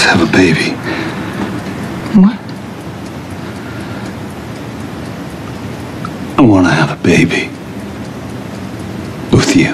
have a baby. What? I want to have a baby. With you.